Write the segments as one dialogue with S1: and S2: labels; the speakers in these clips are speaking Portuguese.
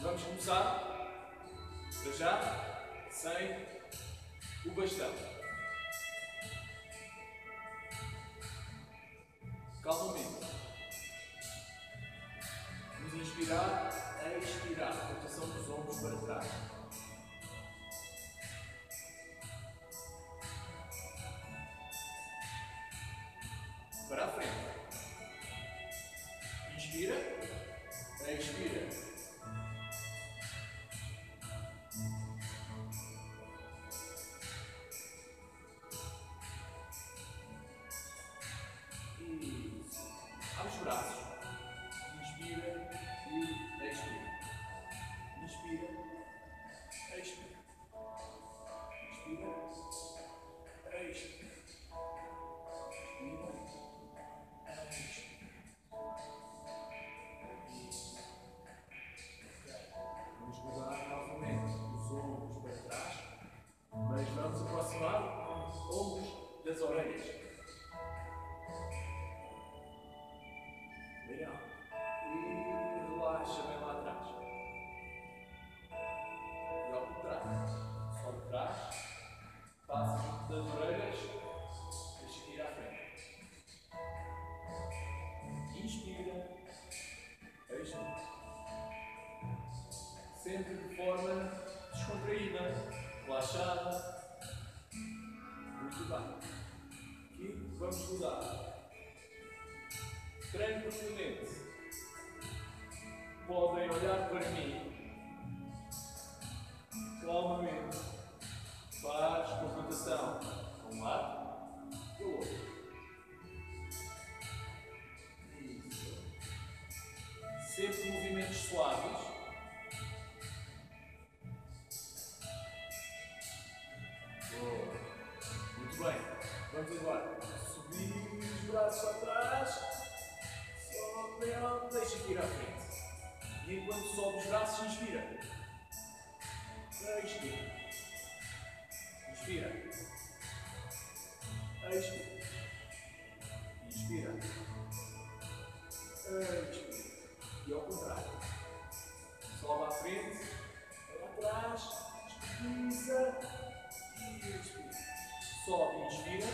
S1: Vamos começar, para já, sem o bastão. Calmamente. Vamos inspirar, expirar. Rotação dos ombros para trás. Para a frente. Inspira, expira. Isso. Abre os braços. Inspira e expira. Inspira, expira. Inspira, expira. Vamos mudar novamente os ombros para trás, mas vamos aproximar os ombros das orelhas. Legal. E relaxa bem lá atrás. E ao contrário. Só de trás, passa das orelhas, deixa ir à frente. Inspira, expira. Sempre de forma descontraída, relaxada. Muito bem. Aqui vamos mudar. Tranquilamente. Podem olhar para mim. Calmamente. Faz a rotação de um lado e do outro. Isso. Sempre movimentos suaves. Muito bem, vamos agora subir os braços atrás, sobe, deixa aqui ir à frente. E enquanto sobe os braços, inspira. Expira. Inspira. Expira. Inspira. Expira. E ao contrário. Sobe à frente, vai atrás, espreguiça. Expira. Sobe e inspira.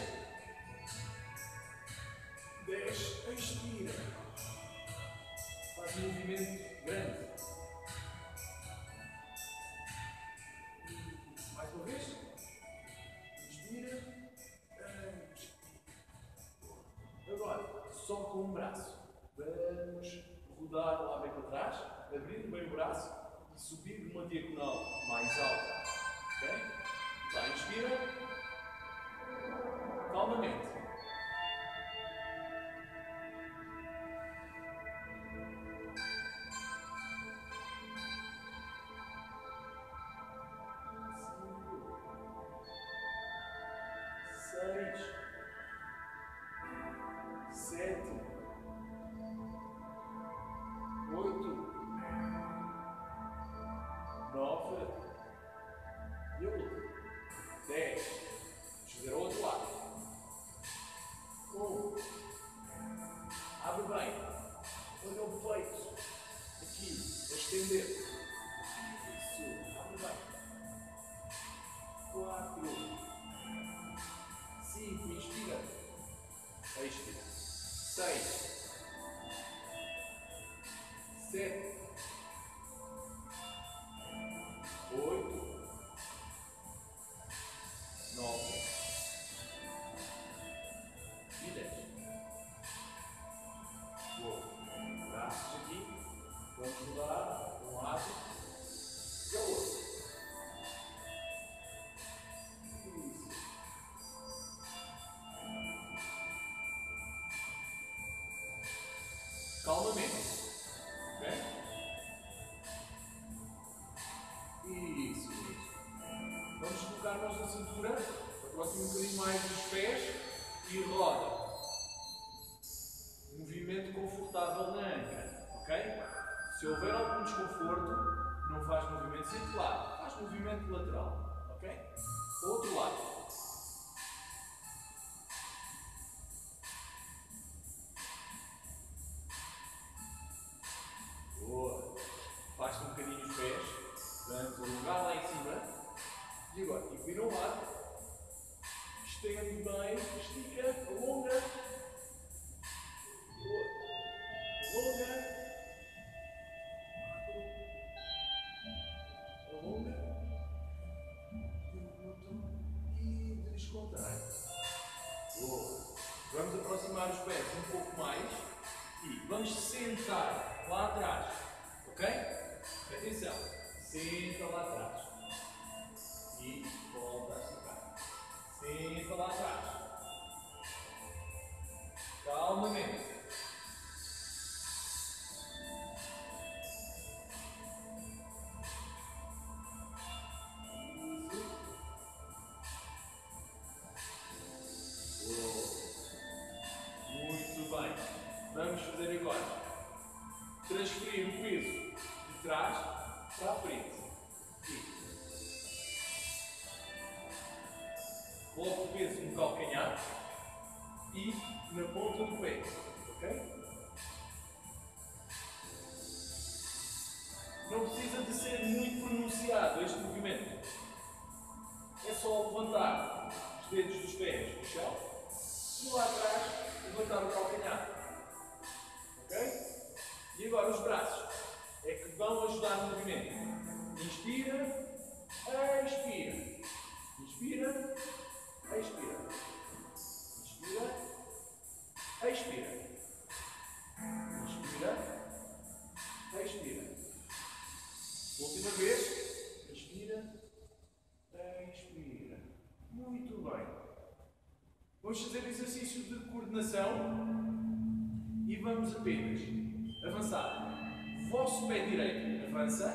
S1: Desce, expira. Faz um movimento grande. Mais uma vez. Inspira. Expira. Agora, só com um braço. Vamos rodar lá bem para trás, abrir bem o braço e subir numa diagonal mais alta. Ok? Tá, inspira. Calmamente. Seis, sete, oito, nove e a última. 10. Vamos fazer ao outro lado. 1. Abre bem. Olha o peito. Aqui. Estender. Isso. Abre bem. 4. 5. Inspira. Expira. 6. 7. 8. 9 e 10. Boa. Braços aqui. Vamos mudar um lado e ao outro. Isso. Calmamente. Ok? Isso. Vamos colocar a mãos na cintura. Aproxima um bocadinho mais dos pés e roda. Movimento confortável na anca, ok? Se houver algum desconforto, não faz movimento circular, faz movimento lateral, ok? Outro lado. Boa. Afasta um bocadinho os pés. meu lado. Estende bem, estica, alonga. Alonga. Alonga. E descontrai. Boa. Vamos aproximar os pés um pouco mais e vamos sentar lá atrás. Ok? Atenção. Senta lá atrás. E volta a esticar. Senta lá atrás. Calmamente. Muito bem. Vamos fazer agora. Transferir o peso de trás para a frente. Coloque o peso no calcanhar e na ponta do pé. Ok? Não precisa de ser muito pronunciado este movimento. É só levantar os dedos dos pés no chão e lá atrás levantar o calcanhar. Ok? E agora os braços é que vão ajudar no movimento. Inspira, expira. Inspira, expira. Inspira, expira. Inspira, expira. Última vez. Inspira, expira. Muito bem. Vamos fazer exercício de coordenação e vamos apenas avançar. Vosso pé direito avança,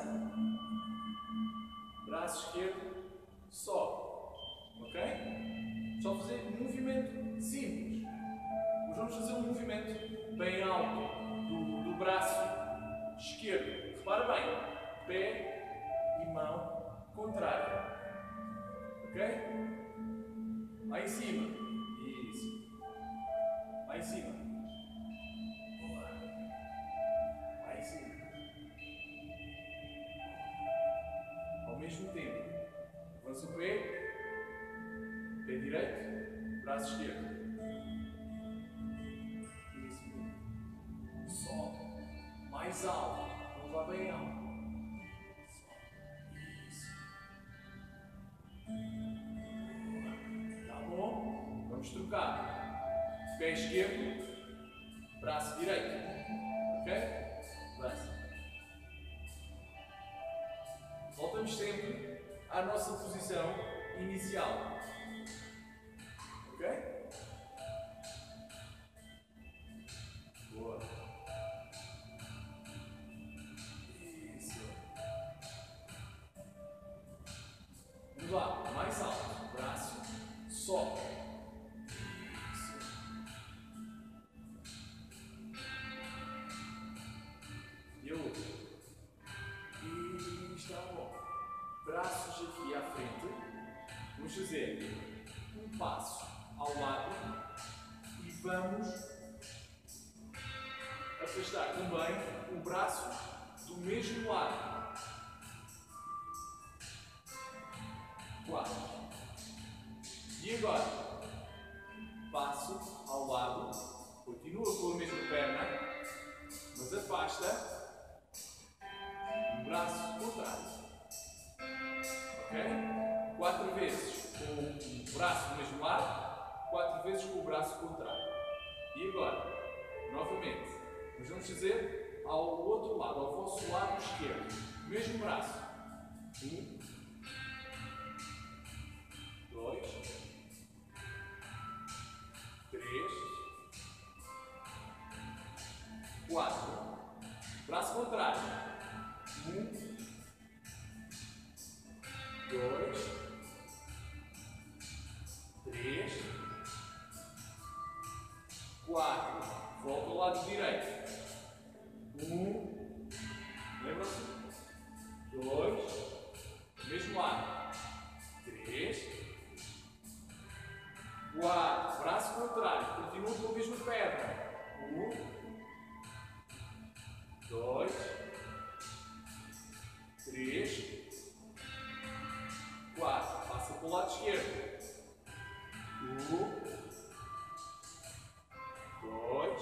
S1: braço esquerdo sobe, ok? Só fazer um movimento simples. Mas vamos fazer um movimento bem alto do braço esquerdo. Repara bem, pé e mão contrária, ok? Lá em cima, isso. Lá em cima. Ao mesmo tempo, avança o pé direito, braço esquerdo. Isso mesmo. Sobe. Mais alto. Vamos lá bem alto. Sobe. Isso. Tá bom? Vamos trocar. Pé esquerdo, braço direito. Ok? Avança. Voltamos sempre à nossa posição inicial. Ok? Boa. Isso. Vamos lá, mais alto. Braço, sobe. Isso. E a outra. E está bom. Braços aqui à frente. Vamos fazer um passo ao lado e vamos afastar também o braço do mesmo lado. 4. E agora, passo ao lado, continua com a mesma perna, mas afasta o braço contrário. Ok? 4 vezes com o braço do mesmo lado, 4 vezes com o braço contrário. E agora, novamente, nós vamos fazer ao outro lado, ao vosso lado esquerdo. Mesmo braço. 1, 2, 3, 4. Braço contrário. 1, 2, 3, 4. Volta ao lado direito. 1, lembra-se? 2, mesmo lado. 3, 4. Braço contrário. Continua com a mesma perna. 1, 2, 3, 4. Passa para o lado esquerdo. esquerdo. 1, 2,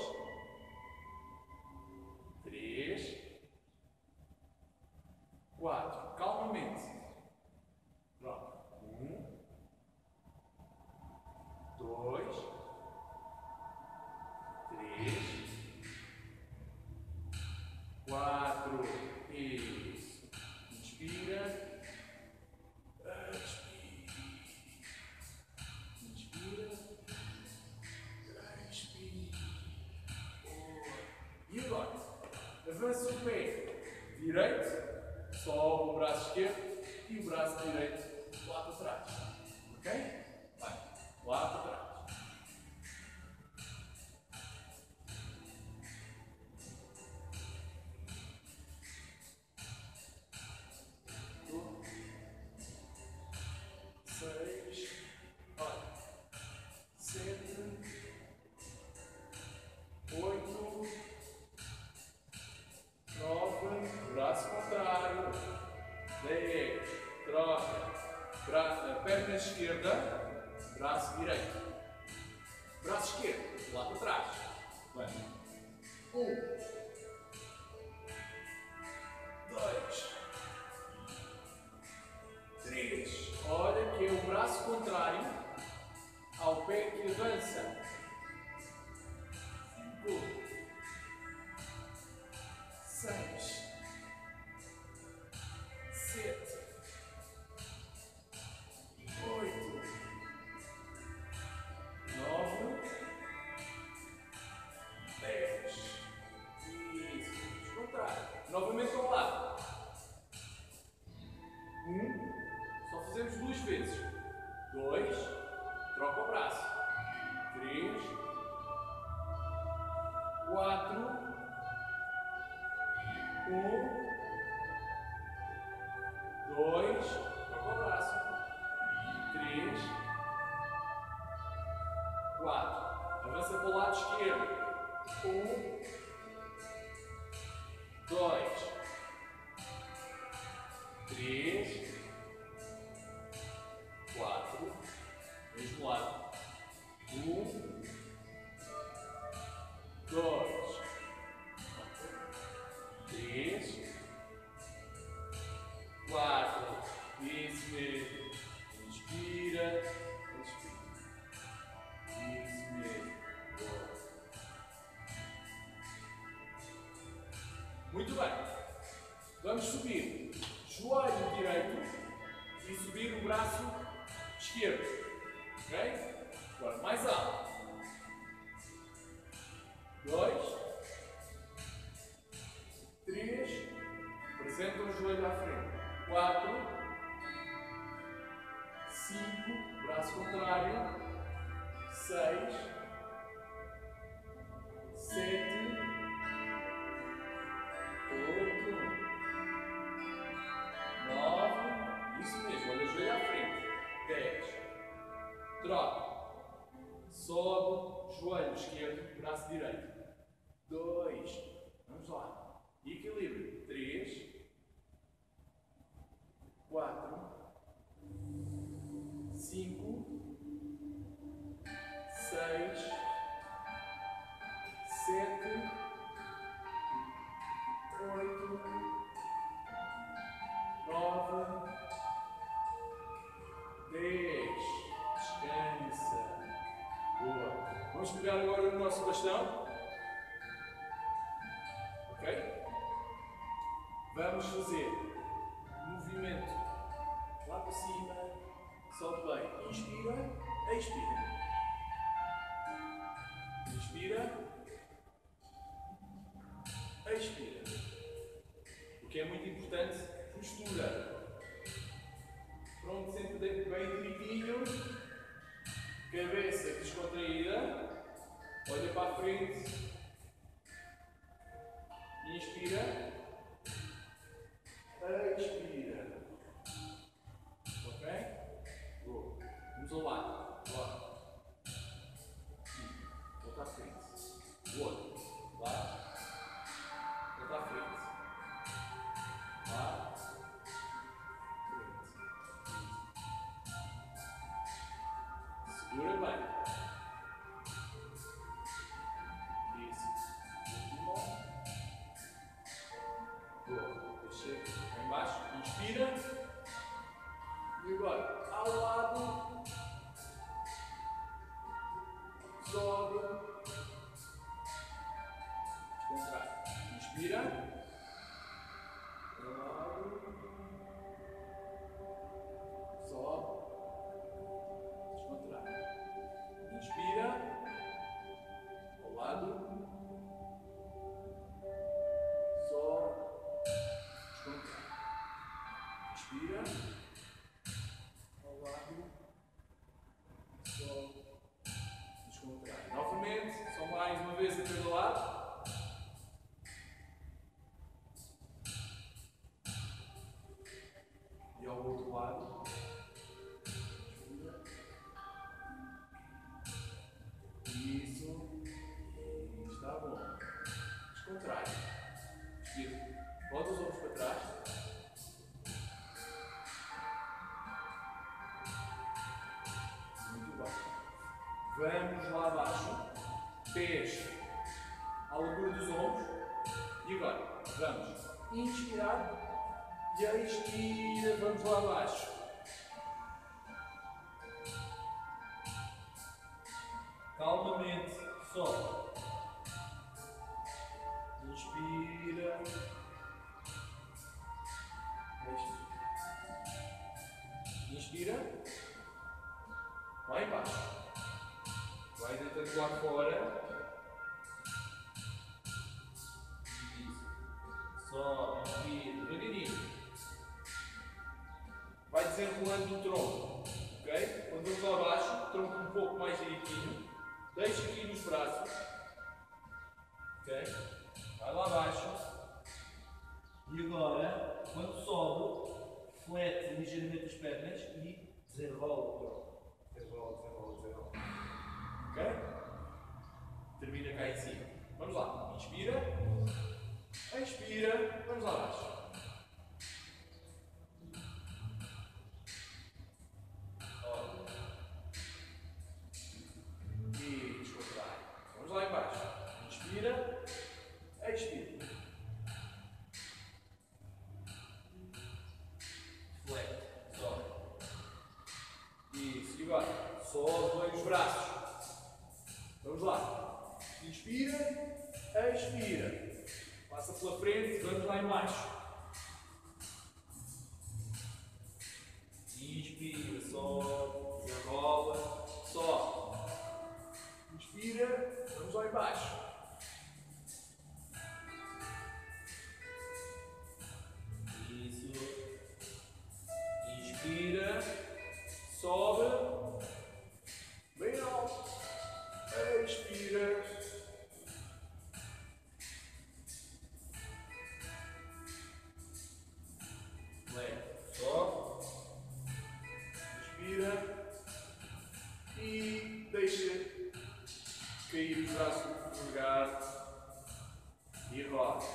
S1: 3, 4. Calmamente. Pronto. 1, 2, 3, 4. Isso. Inspira. Inspira. Expira. E agora? Avança o pé direito, sobe o braço esquerdo e o braço direito lá para trás. Ok? Vai. Lá para trás. Perna esquerda, braço direito. Braço esquerdo, lá para trás. Vai. 1, 2, 3. Olha que é o braço contrário ao pé que avança. 5, 6, 7, 8, 9, 10. Isso. Descontrário. Novamente ao lado. 1. Só fazemos 2 vezes. 2. Troca o braço. 3. 4. 1. 2. Troca o braço. 3, 4. Avança para o lado esquerdo. 1, 2, 3, 4. Mesmo lado. 1, 2, 3, 4. Isso mesmo. Inspira, expira. Isso mesmo. Boa. Muito bem. Vamos subir joelho direito e subir o braço esquerdo. Ok? Agora, mais alto. 2, 3. Apresenta o joelho à frente. 4, 5, braço contrário, 6, 7, 8, 9, isso mesmo, olha o joelho à frente, 10, troca, sobe, joelho esquerdo, braço direito, 2, vamos lá, equilíbrio, 3, 4, 5, 6, 7, 8, 9, 10. Descansa. Boa. Vamos pegar agora o nosso bastão. Ok? Vamos fazer movimento lá para cima. Sobe bem. Inspira, expira. Inspira, expira. O que é muito importante, postura. Pronto, sempre bem direitinho. Cabeça descontraída. Olha para a frente. Inspira. Expira. Ok? Boa. Vamos ao lado. Bora. Volta à frente. O outro. Lá. Volta à frente. Lá. Frente. Vamos lá abaixo. Pés à largura dos ombros. E agora, vamos inspirar e expira. Vamos lá abaixo. Calmamente, sobe. Inspira. Inspira. Lá embaixo. Vai deitando lá fora. Só inspira, devagarinho. Vai desenrolando o tronco. Ok? Quando vamos lá abaixo, tronco um pouco mais direitinho. Deixa aqui nos braços. Ok? Vai lá abaixo. E agora, quando sobe, flete ligeiramente as pernas e desenrola o tronco. Desenrola, desenrola, desenrola. Ok? Termina cá em cima. Vamos lá. Inspira. Expira. Vamos lá abaixo. E descontrai. Vamos lá embaixo. Inspira. Expira. Flete. Sobe. Isso. E agora? Sobe bem os braços. Vamos lá. Inspira. Expira. Passa pela frente. Vamos lá embaixo. Inspira. Sobe. Desenrola. Sobe. Inspira. Vamos lá embaixo. Isso. Inspira. Sobe. Bem alto. Expira. Leve. Sobe. Inspira. E deixa cair os braços no lugar. E roda.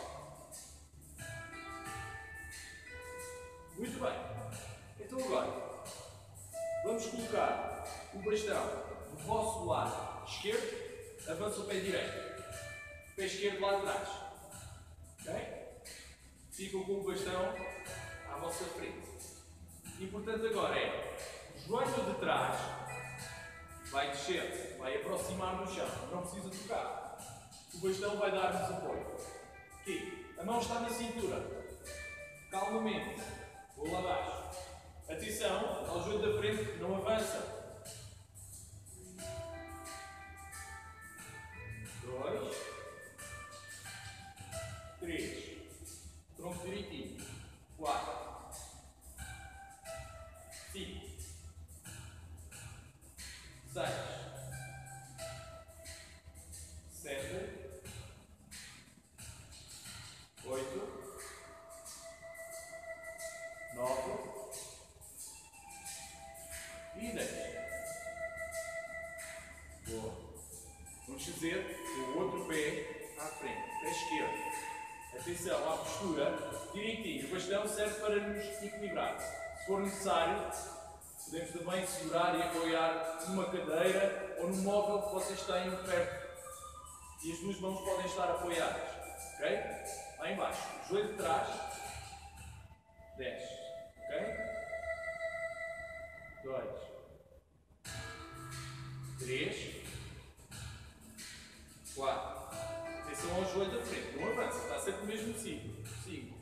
S1: Muito bem. Então agora, vamos colocar o bastão no vosso lado esquerdo, avança o pé direito. Pé esquerdo lá atrás. Ok? Ficam com o bastão à vossa frente. Importante agora é, o joelho de trás vai descer, vai aproximar do chão, não precisa tocar. O bastão vai dar-nos apoio. Aqui, a mão está na cintura. Calmamente, vou lá abaixo. Atenção, ao joelho da frente, não avança. 2, 3, tronco direitinho. 4, 5, 6, 7, 8, 9 e 10. Boa. Vamos fazer o outro pé à frente, pé esquerdo. Atenção à postura, direitinho. O bastão serve para nos equilibrar. Se for necessário, podemos também segurar e apoiar numa cadeira ou num móvel que vocês tenham perto. E as duas mãos podem estar apoiadas. Ok? Lá embaixo, o joelho de trás, desce. Ok? 2, 3, 4. Atenção ao joelho da frente, não avança, está sempre no mesmo ciclo. 5,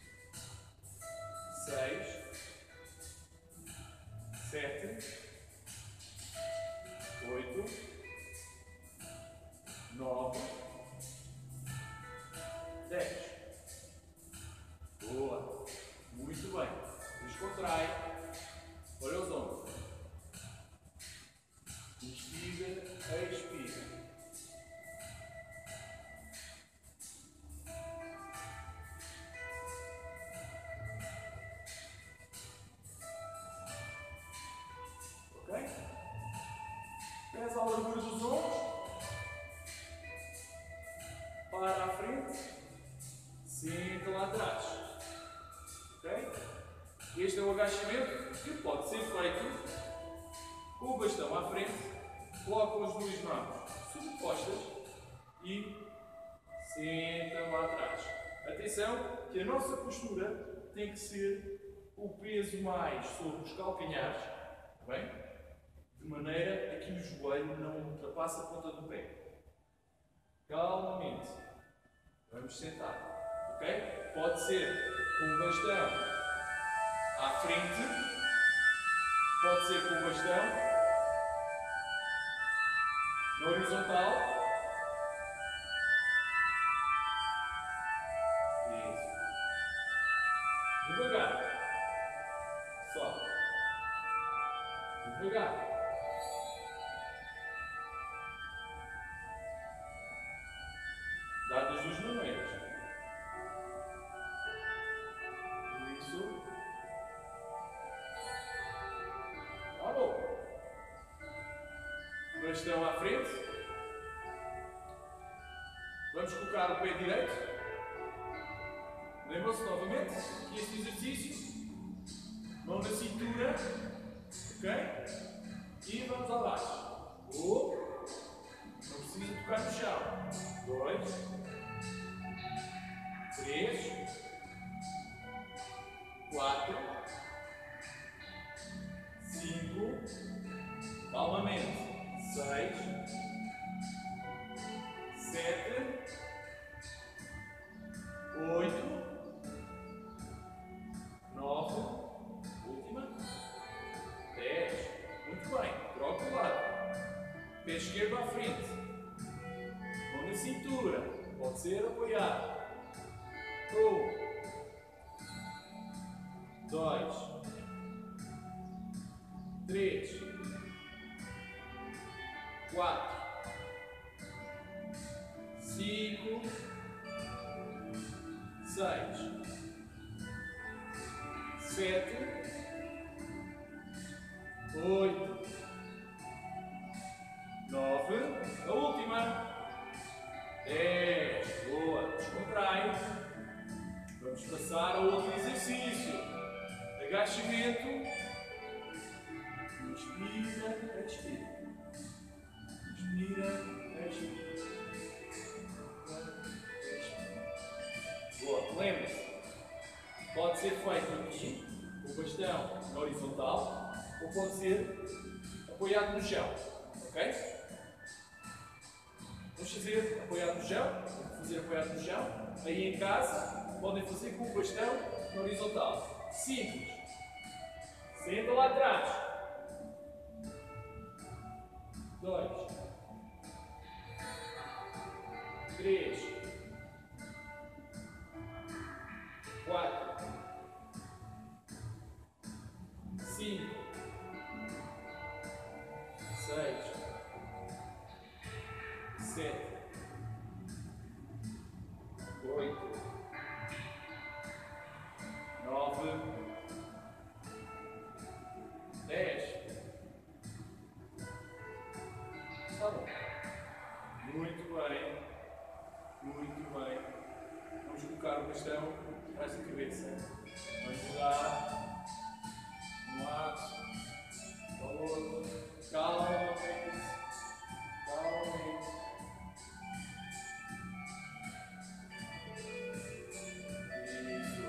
S1: 6, 7, 8, 9, 10. Boa. Muito bem. Descontrai. Olha os ombros. Inspira, expira. Ok? Pés à largura dos ombros. Para a frente. Senta lá atrás. Ok? Este é o agachamento que pode ser feito com o bastão à frente colocam as duas mãos sobrepostas e sentam lá atrás. Atenção que a nossa postura tem que ser o peso mais sobre os calcanhares, está bem? De maneira a que o joelho não ultrapasse a ponta do pé. Calmamente. Vamos sentar, ok? Pode ser com o bastão à frente, pode ser com o bastão na horizontal. Isso. Devagar. Só. Devagar. Dá das duas maneiras. Isso. Tá bom. Bastão à frente. Vamos colocar o pé direito. Lembram-se novamente que este exercício, mão na cintura, ok? E vamos abaixo. Não precisa tocar no chão. 2, 3, 4, 5, calmamente, 6, 7, 8, 9, última, 10. Muito bem, troca o lado. Pé esquerdo à frente. Mão na cintura. Pode ser apoiado. 1, 2, 3, 4, 5, 6, 7, 8, 9, a última, 10. Boa, descontrai. Vamos passar a outro exercício. Agachamento. Inspira, expira. Inspira, expira. Boa, lembre-se. Pode ser feito aqui, com o bastão na horizontal, ou pode ser apoiado no chão. Ok? Vamos fazer apoiado no chão. Vamos fazer apoiado no chão. Aí em casa, podem fazer com o bastão na horizontal. Simples. Senta lá atrás. 2, 3, 4, 5, 6, 7, 8, 9, 10. Está bom. Muito bem. Muito bem. Vamos colocar o bastão atrás da cabeça. Vamos mudar. Um lado. Para o outro. Calmamente. Calmamente. Isso.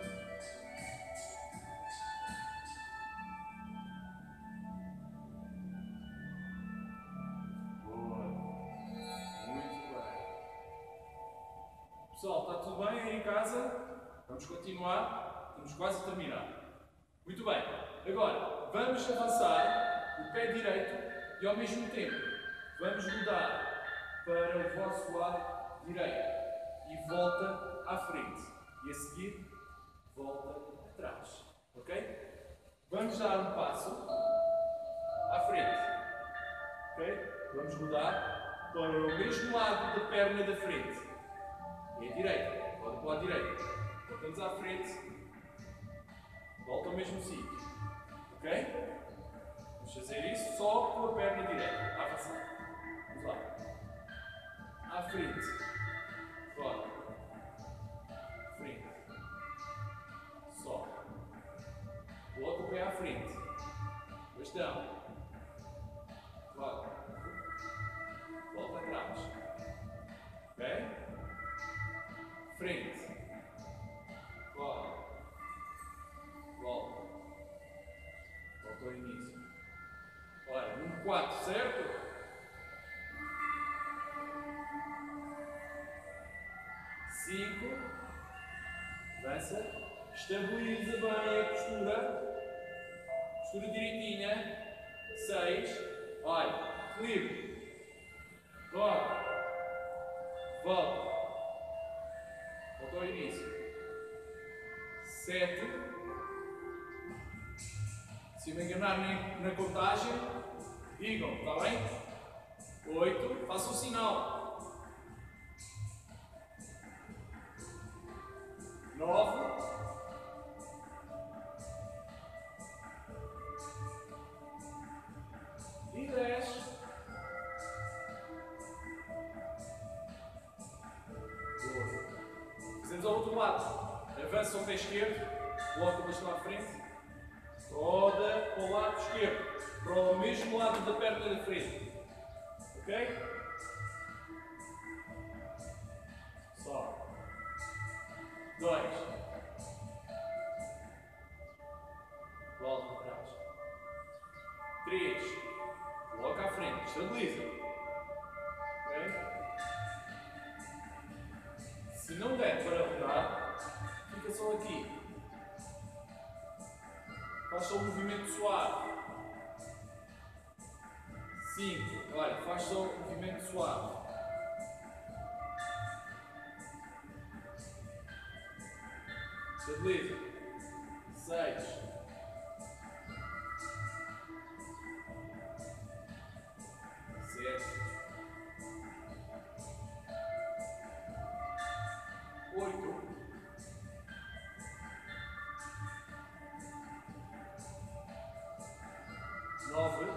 S1: Boa. Muito bem. Pessoal, está tudo bem aí em casa? Vamos continuar. Estamos quase a terminar. Muito bem. Agora, vamos avançar o pé direito e ao mesmo tempo vamos mudar para o vosso lado direito e volta à frente. E a seguir, volta atrás. Ok? Vamos dar um passo à frente. Ok? Vamos mudar para o mesmo lado da perna da frente. E a direita. Volta para o lado direito. Voltamos à frente. Volta ao mesmo sítio. Ok? Vamos fazer isso só com a perna direita. Avançar. Vamos lá. À frente. Fora. Frente. Só. O outro pé à frente. Bastão. Fora. 4, certo? 5, avança, estabiliza bem a postura, postura direitinha. 6, olha, equilíbrio, volta, volta ao início. 7, se me enganar na contagem, digam, está bem? 8, faça o sinal. 9, e 10. Boa. Fazemos ao outro lado. Avança ao pé esquerdo, coloca o bastão à frente, roda para o lado esquerdo, para o mesmo lado da perna da frente. Ok? Só. 2. Volta para trás. 3. Coloca à frente. Estabiliza. Ok? Se não der para rodar, fica só aqui. Faz só um movimento suave. 5. Olha, faz só um movimento suave. 6. 7. 8. 9.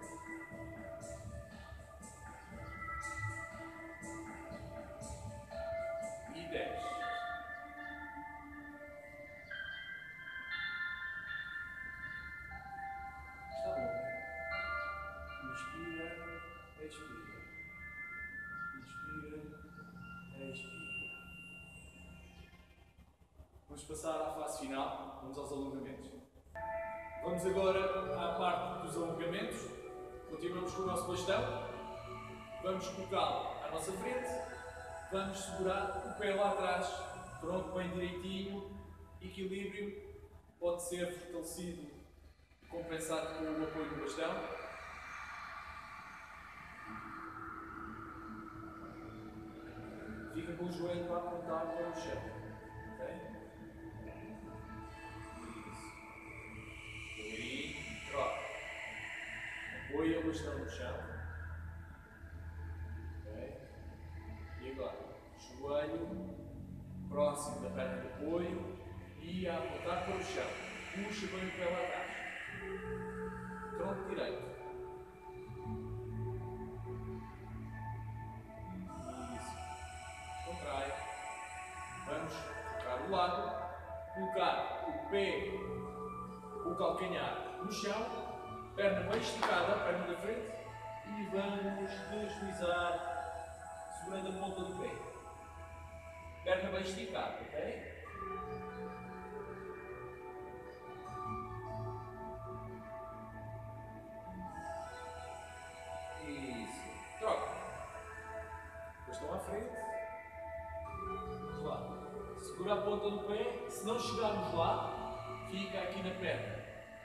S1: E 10. Está bom. Inspira, expira. Inspira, expira. Vamos passar à fase final. Vamos aos alongamentos. Vamos agora à parte dos alongamentos. Continuamos com o nosso bastão. Vamos colocá-lo à nossa frente. Vamos segurar o pé lá atrás. Pronto, bem direitinho. Equilíbrio. Pode ser fortalecido, compensado com o apoio do bastão. Fica com o joelho a apontar para o chão. Ok? Troca. Apoia o bastão no chão. Okay. E agora, joelho próximo da perna de apoio e a apontar para o chão. Puxa bem o pé lá atrás. Tronco direito. Isso. Contrai. Vamos trocar o lado. Colocar o pé, o calcanhar no chão, perna bem esticada, perna da frente, e vamos deslizar, segurando a ponta do pé. Perna bem esticada, ok? Isso. Troca. Bastão à frente. Vamos lá. Segura a ponta do pé. Se não chegarmos lá, fica aqui na perna.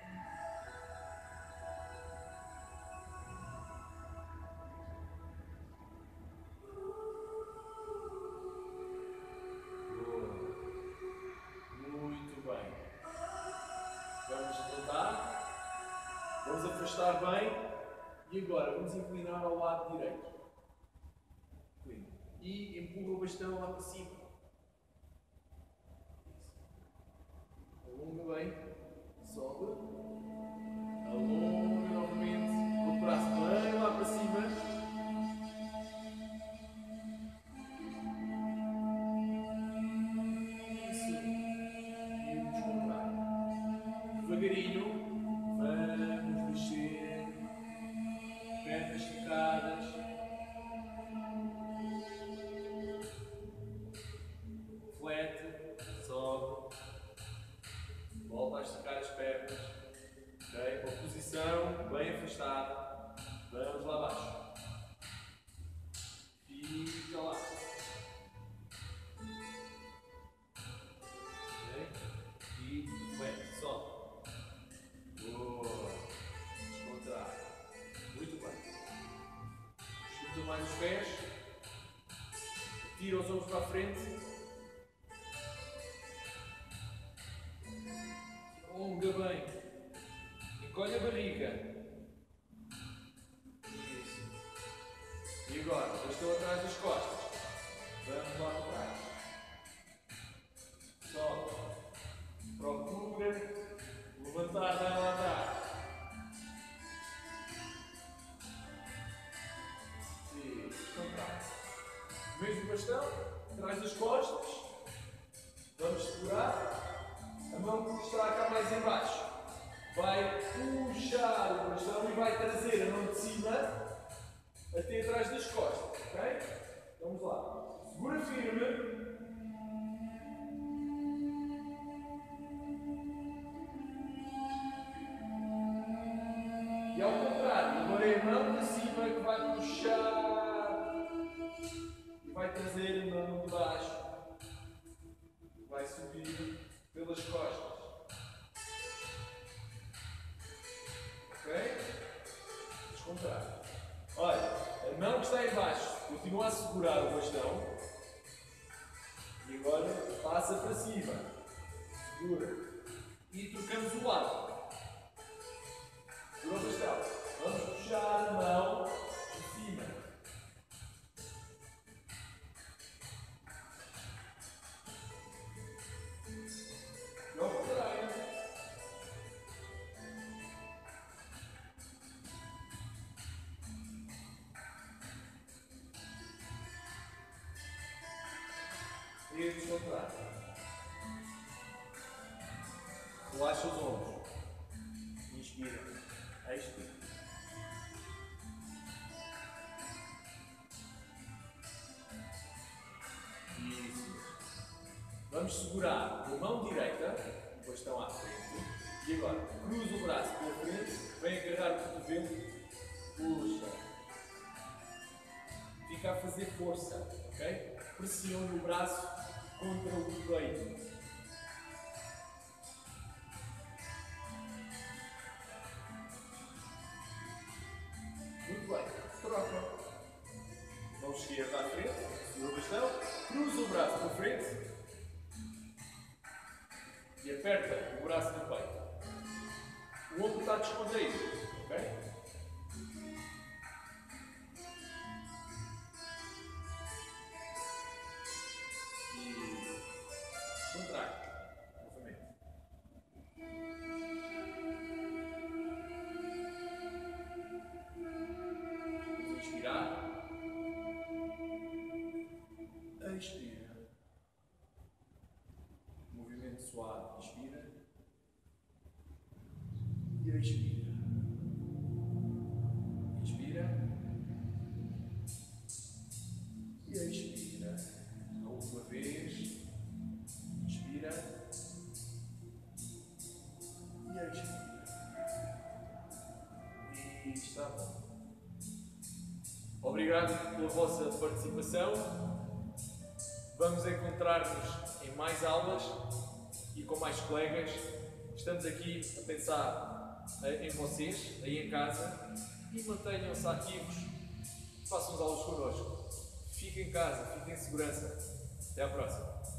S1: Vamos afastar bem e agora vamos inclinar ao lado direito. E empurra o bastão lá para cima. Alonga bem, sobe, alonga novamente, o braço bem lá para cima. Devagarinho, vamos descer, pernas esticadas, flete, sobe, volta a esticar as pernas, okay? Uma posição bem afastada, bem junta mais os pés, tira os ombros para a frente, alonga bem, encolhe a barriga. Isso. E agora, estou atrás das costas. Vamos lá para trás. Sobe. Procura levantar, vai lá atrás. Isso, contrai. Mesmo bastão, atrás das costas. Vamos segurar. A mão que está cá mais em baixo vai puxar o bastão e vai trazer a mão de cima até atrás das costas, ok? Vamos lá. Segura firme. E ao contrário, agora é a mão de cima que vai puxar e vai trazer a mão de baixo. Vai subir pelas costas. Ok? Descontrário. Olha, a mão que está em baixo continua a segurar o bastão e agora passa para cima. Segura. E trocamos o lado. Segura o bastão. Vamos puxar a mão de cima. E ao contrário. E descontrário. Relaxa os ombros. Inspira. Expira. Isso. Vamos segurar com a mão direita o bastão à frente. E agora, cruza o braço pela frente, vem agarrar o cotovelo, puxa. Fica a fazer força, ok? Pressione o braço contra o peito. Muito bem, troca. Mão esquerda à frente, segura o bastão, cruza o braço para frente e aperta o braço no peito. O ombro está descontraído, ok? Contrai. Novamente. Vamos inspirar. Expira. Movimento suave. Inspira. E expira. Inspira. E expira. A última vez. Inspira e expira. E está bom. Obrigado pela vossa participação. Vamos encontrar-nos em mais aulas e com mais colegas. Estamos aqui a pensar em vocês, aí em casa, e mantenham-se ativos. Façam as aulas connosco. Fiquem em casa, fiquem em segurança. Até à próxima.